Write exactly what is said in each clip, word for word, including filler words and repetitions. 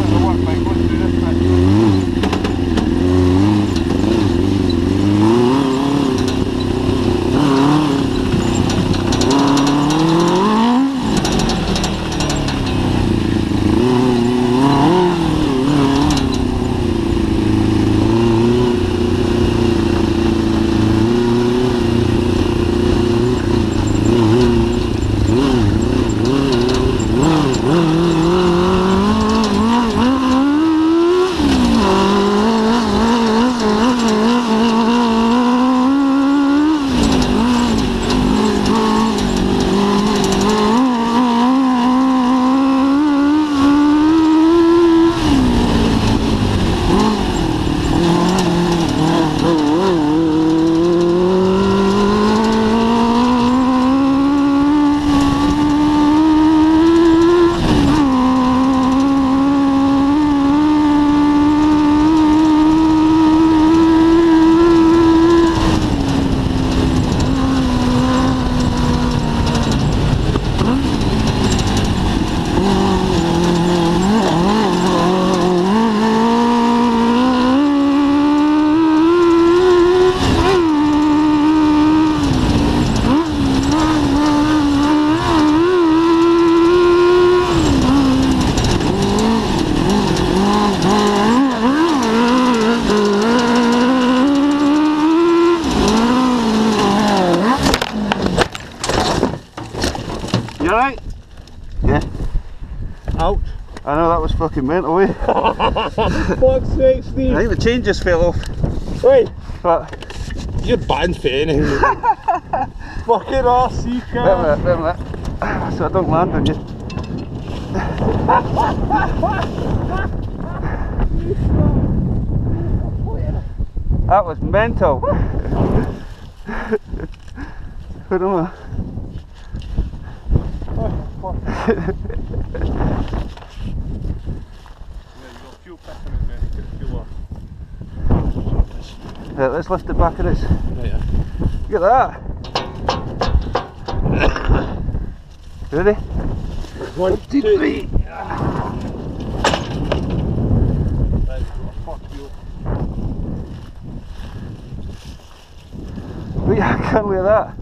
bit of work by going through this bit. You alright? Yeah. Ouch. I know, that was fucking mental, eh? Fuck's sake, Steve. I think the chain just fell off. Wait. But you're banned for anything. Fucking R C car. wait a minute, wait a minute. So I don't land on you. That was mental. I don't know. Right, let's lift the back of this. Right, yeah. Look at that. Ready? One, two, three. Wait, I can't look at that.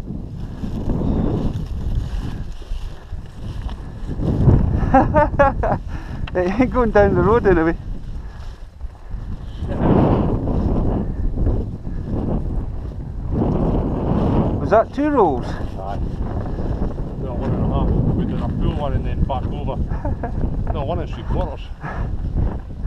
It ain't going down the road anyway. Was that two rolls? Aye. No, one and a half. We did a full one and then back over. No, one and three quarters.